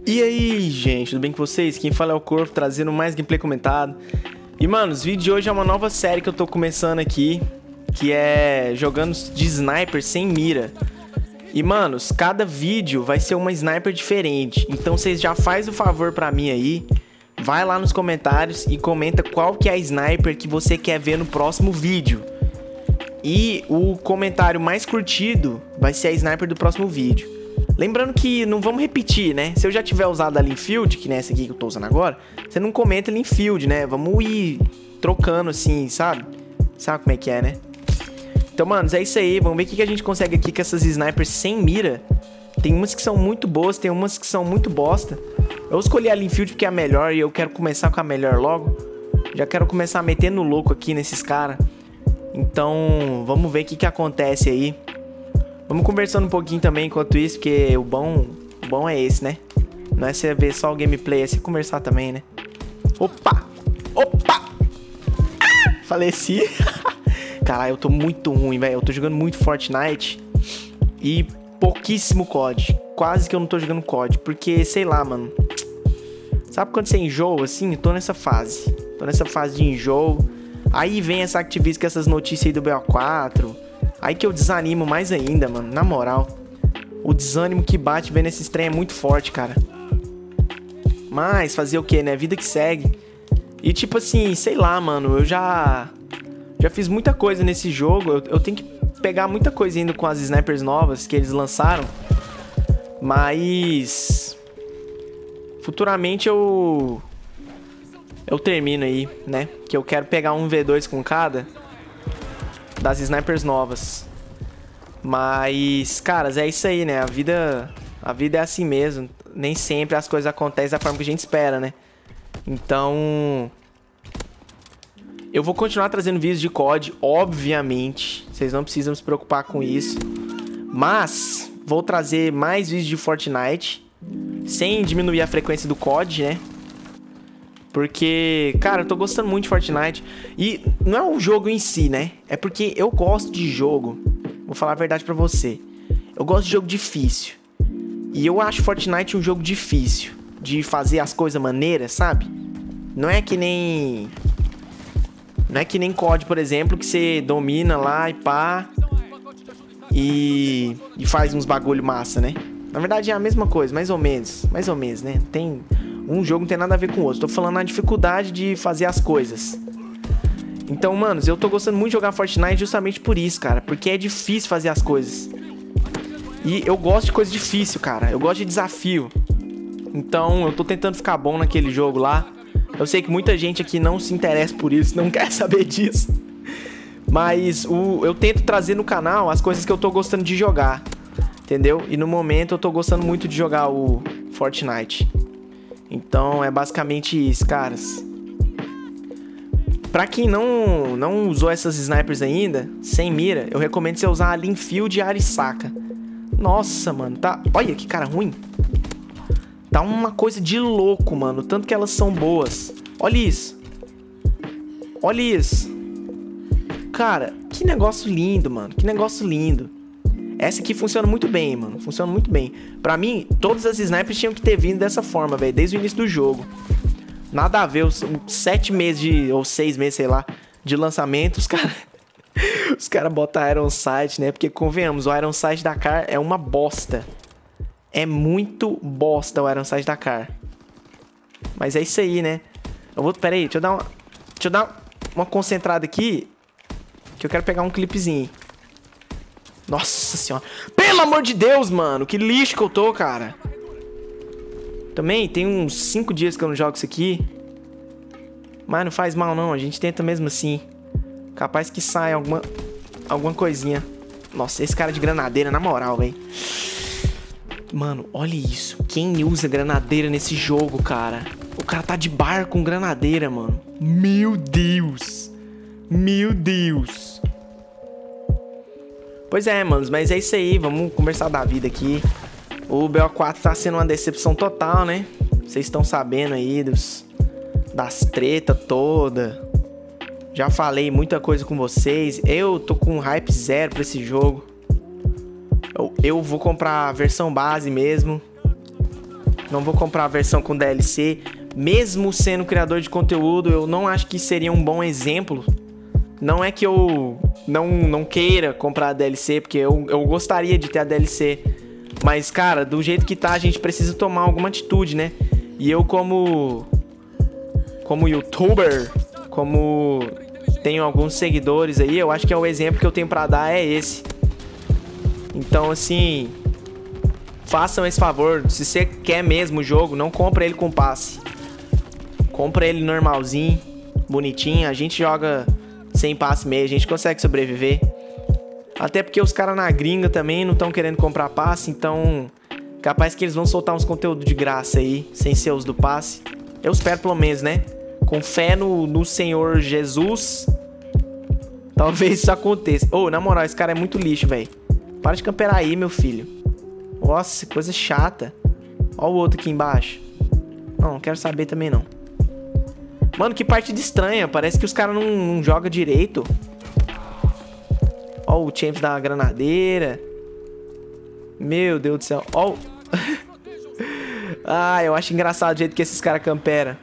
E aí, gente, tudo bem com vocês? Quem fala é o Corvo, trazendo mais gameplay comentado. E, mano, os vídeos de hoje é uma nova série que eu tô começando aqui, que é jogando de sniper sem mira. E, manos, cada vídeo vai ser uma sniper diferente. Então, vocês já faz o favor pra mim aí, vai lá nos comentários e comenta qual que é a sniper que você quer ver no próximo vídeo. E o comentário mais curtido vai ser a sniper do próximo vídeo. Lembrando que não vamos repetir, né? Se eu já tiver usado a Linfield, que é essa aqui que eu tô usando agora, você não comenta Linfield, né? Vamos ir trocando assim, sabe? Sabe como é que é, né? Então, manos, é isso aí. Vamos ver o que a gente consegue aqui com essas snipers sem mira. Tem umas que são muito boas, tem umas que são muito bosta. Eu escolhi a Linfield porque é a melhor e eu quero começar com a melhor logo. Já quero começar metendo louco aqui nesses caras. Então, vamos ver o que acontece aí. Vamos conversando um pouquinho também enquanto isso, porque o bom é esse, né? Não é você ver só o gameplay, é você conversar também, né? Opa! Opa! Ah! Faleci. Caralho, eu tô muito ruim, velho. Eu tô jogando muito Fortnite e pouquíssimo COD. Quase que eu não tô jogando COD, porque, sei lá, mano. Sabe quando você enjoa, assim? Eu tô nessa fase. Tô nessa fase de enjoo. Aí vem essa Activision com essas notícias aí do BO4. Aí que eu desanimo mais ainda, mano. Na moral. O desânimo que bate vendo esse trem é muito forte, cara. Mas fazer o que, né? Vida que segue. E tipo assim, sei lá, mano. Eu já fiz muita coisa nesse jogo. Eu tenho que pegar muita coisa ainda com as snipers novas que eles lançaram. Mas futuramente eu termino aí, né? Que eu quero pegar um V2 com cada das snipers novas. Mas, caras, é isso aí, né? A vida é assim mesmo. Nem sempre as coisas acontecem da forma que a gente espera, né? Então, eu vou continuar trazendo vídeos de COD, obviamente. Vocês não precisam se preocupar com isso. Mas vou trazer mais vídeos de Fortnite, sem diminuir a frequência do COD, né? Porque, cara, eu tô gostando muito de Fortnite. E não é o jogo em si, né? É porque eu gosto de jogo. Vou falar a verdade pra você. Eu gosto de jogo difícil. E eu acho Fortnite um jogo difícil de fazer as coisas maneiras, sabe? Não é que nem COD, por exemplo, que você domina lá e pá e faz uns bagulho massa, né? Na verdade é a mesma coisa, mais ou menos, né? Um jogo não tem nada a ver com o outro. Tô falando na dificuldade de fazer as coisas. Então, manos, eu tô gostando muito de jogar Fortnite justamente por isso, cara. Porque é difícil fazer as coisas. E eu gosto de coisa difícil, cara. Eu gosto de desafio. Então, eu tô tentando ficar bom naquele jogo lá. Eu sei que muita gente aqui não se interessa por isso, não quer saber disso. Mas eu tento trazer no canal as coisas que eu tô gostando de jogar. Entendeu? E no momento eu tô gostando muito de jogar o Fortnite. Então é basicamente isso, caras. Pra quem não usou essas snipers ainda, sem mira, eu recomendo você usar a Linfield e a Arisaka. Nossa, mano, tá... Olha que cara ruim. Tá uma coisa de louco, mano. Tanto que elas são boas. Olha isso. Olha isso. Cara, que negócio lindo, mano. Que negócio lindo. Essa aqui funciona muito bem, mano. Funciona muito bem. Pra mim, todas as snipers tinham que ter vindo dessa forma, velho. Desde o início do jogo. Nada a ver. Os 7 meses ou 6 meses, sei lá, de lançamento, os caras botaram Iron Sight, né? Porque, convenhamos, o Iron Sight da Car é uma bosta. É muito bosta o Iron Sight da Car. Mas é isso aí, né? Pera aí, deixa eu dar uma concentrada aqui. Que eu quero pegar um clipezinho. Nossa senhora. Pelo amor de Deus, mano. Que lixo que eu tô, cara. Também tem uns 5 dias que eu não jogo isso aqui. Mas não faz mal, não. A gente tenta mesmo assim. Capaz que sai alguma coisinha. Nossa, esse cara de granadeira, na moral, velho. Mano, olha isso. Quem usa granadeira nesse jogo, cara? O cara tá de bar com granadeira, mano. Meu Deus. Meu Deus. Pois é, manos, mas é isso aí, vamos conversar da vida aqui. O BO4 tá sendo uma decepção total, né? Vocês estão sabendo aí das tretas toda. Já falei muita coisa com vocês. Eu tô com hype zero pra esse jogo. Eu vou comprar a versão base mesmo. Não vou comprar a versão com DLC. Mesmo sendo criador de conteúdo, eu não acho que seria um bom exemplo. Não é que eu não queira comprar a DLC, porque eu gostaria de ter a DLC. Mas, cara, do jeito que tá, a gente precisa tomar alguma atitude, né? E eu como youtuber, como tenho alguns seguidores aí, eu acho que o exemplo que eu tenho pra dar é esse. Então, assim, façam esse favor. Se você quer mesmo o jogo, não compra ele com passe. Compra ele normalzinho, bonitinho. A gente joga sem passe meio, a gente consegue sobreviver. Até porque os caras na gringa também não estão querendo comprar passe, então capaz que eles vão soltar uns conteúdos de graça aí, sem ser os do passe. Eu espero pelo menos, né? Com fé no Senhor Jesus, talvez isso aconteça. Ô, na moral, esse cara é muito lixo, velho. Para de camperar aí, meu filho. Nossa, coisa chata. Ó o outro aqui embaixo. Não quero saber também, não. Mano, que partida estranha. Parece que os caras não jogam direito. Ó o Champs da granadeira. Meu Deus do céu. Ó. Ah, eu acho engraçado o jeito que esses caras camperam.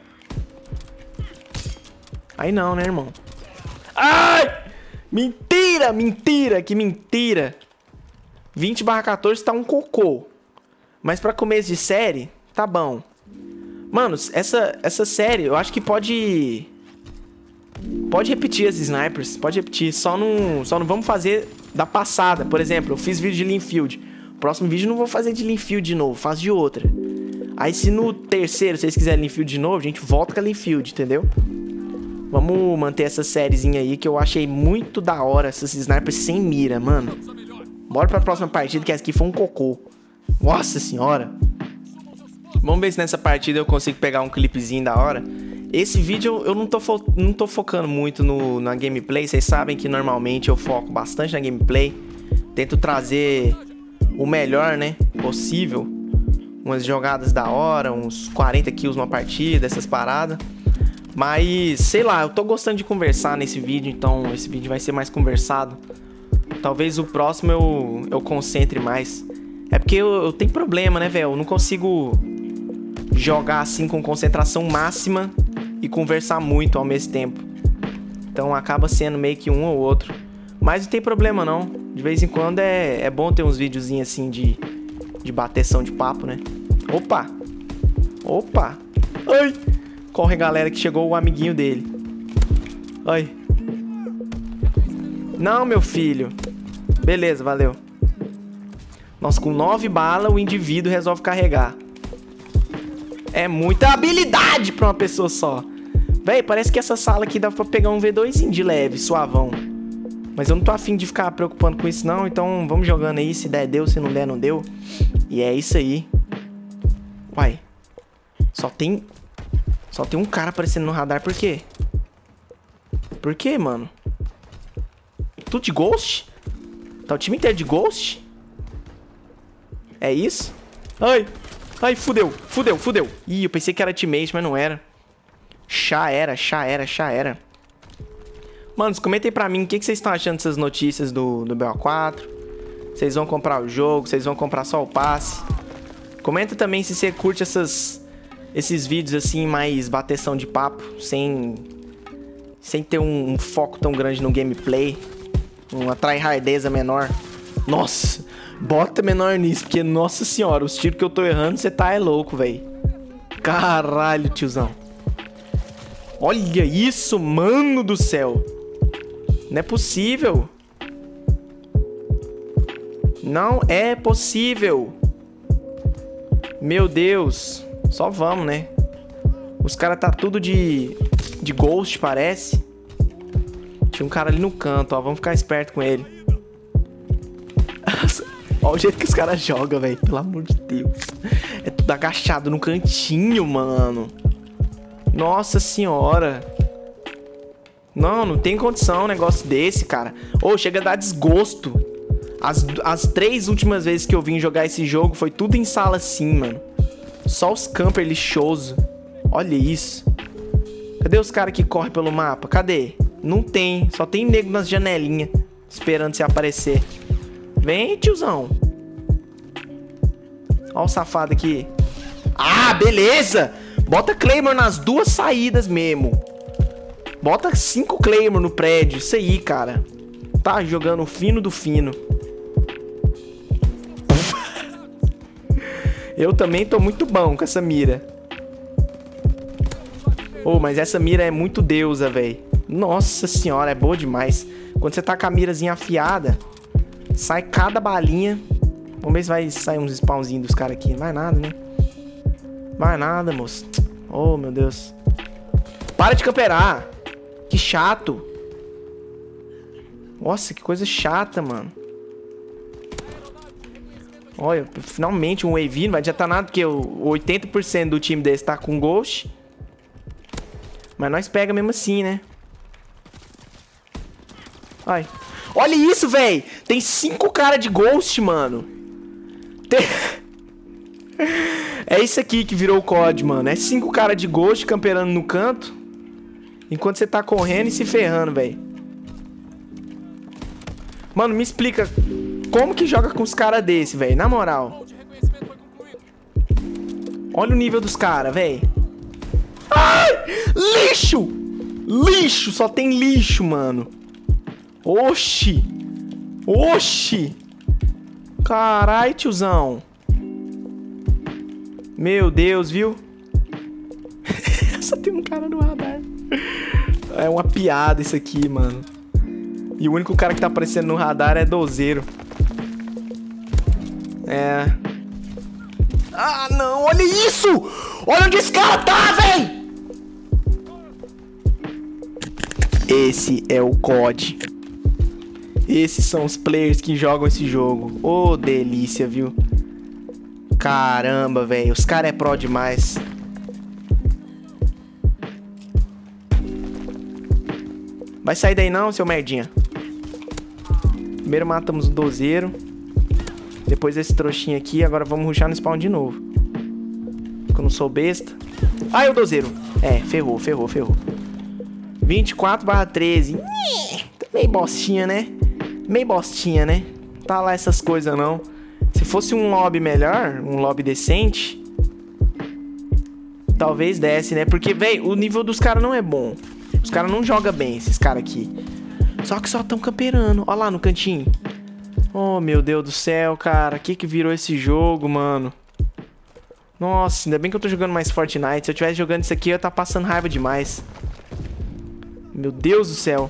Aí não, né, irmão? Ai! Mentira, mentira, que mentira. 20/14 tá um cocô. Mas pra começo de série, tá bom. Manos, essa série, eu acho que pode repetir as snipers. Pode repetir, só não vamos fazer da passada. Por exemplo, eu fiz vídeo de Linfield. Próximo vídeo eu não vou fazer de Linfield de novo, faço de outra. Aí se no terceiro vocês quiserem Linfield de novo, a gente volta com a Linfield, entendeu? Vamos manter essa sériezinha aí que eu achei muito da hora, essas snipers sem mira, mano. Bora pra próxima partida, que essa aqui foi um cocô. Nossa senhora. Vamos ver se nessa partida eu consigo pegar um clipezinho da hora. Esse vídeo eu não tô focando muito na gameplay. Vocês sabem que normalmente eu foco bastante na gameplay. Tento trazer o melhor, né, possível. Umas jogadas da hora, uns 40 kills numa partida, essas paradas. Mas, sei lá, eu tô gostando de conversar nesse vídeo, então esse vídeo vai ser mais conversado. Talvez o próximo eu concentre mais. É porque eu tenho problema, né, velho? Eu não consigo jogar assim com concentração máxima e conversar muito ao mesmo tempo. Então acaba sendo meio que um ou outro. Mas não tem problema não. De vez em quando é bom ter uns videozinhos assim de bateção de papo, né? Opa! Opa! Ai! Corre, galera, que chegou o amiguinho dele. Ai. Não, meu filho. Beleza, valeu. Nossa, com 9 balas o indivíduo resolve carregar. É muita habilidade pra uma pessoa só. Véi, parece que essa sala aqui dá pra pegar um V2 de leve, suavão. Mas eu não tô afim de ficar preocupando com isso não. Então vamos jogando aí, se der deu, se não der não deu. E é isso aí. Uai. Só tem um cara aparecendo no radar, por quê? Por quê, mano? Tudo de Ghost? Tá o time inteiro de Ghost? É isso? Ai! Ai, fudeu, fudeu, fudeu. Ih, eu pensei que era teammate, mas não era. Já era. Manos, comentem pra mim o que vocês estão achando dessas notícias do BO4. Vocês vão comprar o jogo? Vocês vão comprar só o passe? Comenta também se você curte esses vídeos assim, mais bateção de papo, sem ter um foco tão grande no gameplay. Uma tryhardeza menor. Nossa, bota menor nisso, porque, nossa senhora, os tiros que eu tô errando, você tá louco, velho. Caralho, tiozão. Olha isso, mano do céu. Não é possível. Não é possível. Meu Deus. Só vamos, né? Os caras tá tudo de Ghost, parece. Tinha um cara ali no canto, ó. Vamos ficar esperto com ele. Olha o jeito que os caras jogam, velho. Pelo amor de Deus. É tudo agachado no cantinho, mano. Nossa senhora. Não tem condição um negócio desse, cara. Ô, chega a dar desgosto. As 3 últimas vezes que eu vim jogar esse jogo foi tudo em sala assim, mano. Só os camper lixoso. Olha isso. Cadê os caras que correm pelo mapa? Cadê? Não tem. Só tem nego nas janelinhas esperando você aparecer. Vem, tiozão. Ó o safado aqui. Ah, beleza. Bota Claymore nas duas saídas mesmo. Bota 5 Claymore no prédio. Isso aí, cara. Tá jogando fino do fino. Eu também tô muito bom com essa mira. Oh, mas essa mira é muito deusa, velho. Nossa senhora, é boa demais. Quando você tá com a mirazinha afiada, sai cada balinha. Vamos ver se vai sair uns spawnzinhos dos caras aqui. Não vai nada, né? Vai nada, moço. Oh, meu Deus. Para de camperar. Que chato. Nossa, que coisa chata, mano. Olha, finalmente um wave. Não vai adiantar nada, porque o 80% do time desse tá com Ghost. Mas nós pega mesmo assim, né? Ai. Olha isso, velho. Tem 5 caras de Ghost, mano. É isso aqui que virou o COD, mano. É 5 caras de Ghost camperando no canto, enquanto você tá correndo e se ferrando, velho. Mano, me explica como que joga com os caras desse, velho. Na moral. Olha o nível dos caras, velho. Ai! Lixo! Lixo! Só tem lixo, mano. Oxi! Oxi! Carai, tiozão. Meu Deus, viu? Só tem um cara no radar. É uma piada isso aqui, mano. E o único cara que tá aparecendo no radar é dozeiro. É. Ah, não! Olha isso! Olha onde esse cara tá, véi! Esse é o COD. Esses são os players que jogam esse jogo. Ô, delícia, viu? Caramba, velho. Os caras é pró demais. Vai sair daí não, seu merdinha. Primeiro matamos o dozeiro. Depois esse trouxinho aqui. Agora vamos rushar no spawn de novo. Eu não sou besta. Ai, o dozeiro. É, ferrou, ferrou, ferrou. 24/13. Meio bostinha, né? Meio bostinha, né? Tá lá essas coisas, não. Se fosse um lobby melhor, um lobby decente, talvez desse, né? Porque, velho, o nível dos caras não é bom. Os caras não jogam bem, esses caras aqui. Só que só tão camperando. Ó lá no cantinho. Oh, meu Deus do céu, cara. Que virou esse jogo, mano? Nossa, ainda bem que eu tô jogando mais Fortnite. Se eu tivesse jogando isso aqui, eu ia tá passando raiva demais. Meu Deus do céu.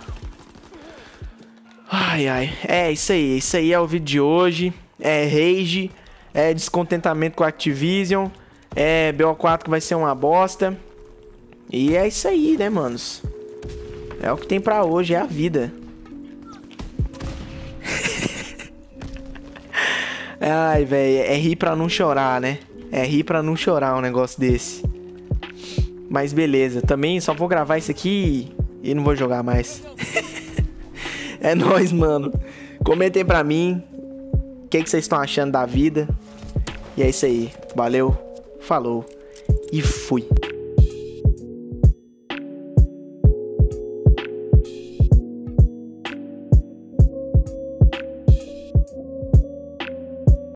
Ai, ai. É isso aí. Isso aí é o vídeo de hoje. É rage. É descontentamento com a Activision. É BO4 que vai ser uma bosta. E é isso aí, né, manos? É o que tem pra hoje. É a vida. Ai, velho. É rir pra não chorar, né? É rir pra não chorar um negócio desse. Mas beleza. Também só vou gravar isso aqui e não vou jogar mais. É nóis, mano. Comentem pra mim o que vocês estão achando da vida. E é isso aí. Valeu, falou e fui.